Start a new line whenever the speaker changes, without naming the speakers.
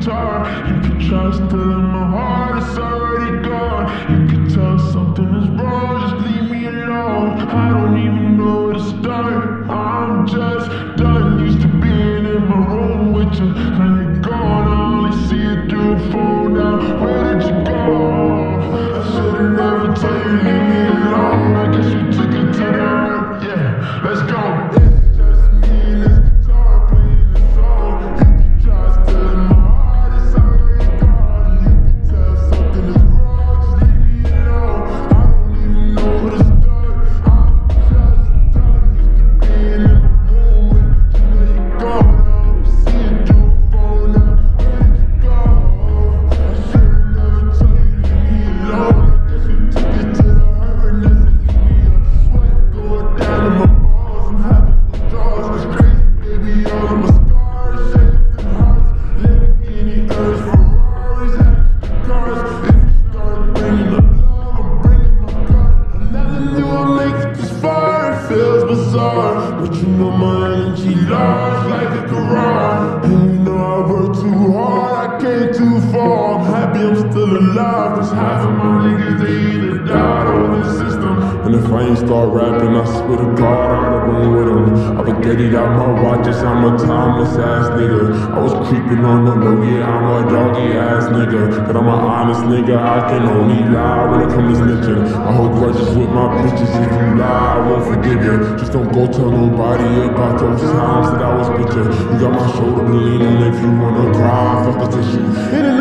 guitar. You can try stealing my heart, it's already gone. You can tell something is wrong, just leave me alone. I don't even know where to start. I'm just done, used to being in my room with you. Now you're gone, I only see you through the phone now. Where did you go? I should've never told you, leave me alone. I guess you took it to the heart, yeah, let's go. It's just me and this guitar playing the song. You can try stealing my heart, it's already gone. You can tell something is wrong, just leave me alone. I don't even know where to start. I'm just done, used to being in my room with you. Now you're gone, I only see you through the phone now. Where did you go? I should've never told you, leave me alone. I guess you took it to the heart, and that's leave me up. Sweat going down in my balls, I'm having withdrawals. It's crazy, baby, all of my scars, shaped in hearts. Lamborghini, Urus, Ferraris, extra cars. If you start bringing up love, I'm bringing my gun. I never knew I'd make it this far, it feels bizarre. But you know my energy large like a garage. And you know I work too hard, I came too far. I'm happy I'm still alive, cause half of my niggas, they either died or in the system. And if I ain't start rapping, I swear to God, I'd have been with him. I would get it out my watches, I'm a timeless ass nigga. I was creeping on the low, yeah, I'm a doggy ass nigga. But I'm an honest nigga, I can only lie when it comes to snitching. I hold grudges with my bitches, if you lie, I won't forgive you. Just don't go tell nobody about those times that I was with you. You got my shoulder to lean on if you wanna cry, fuck the tissue.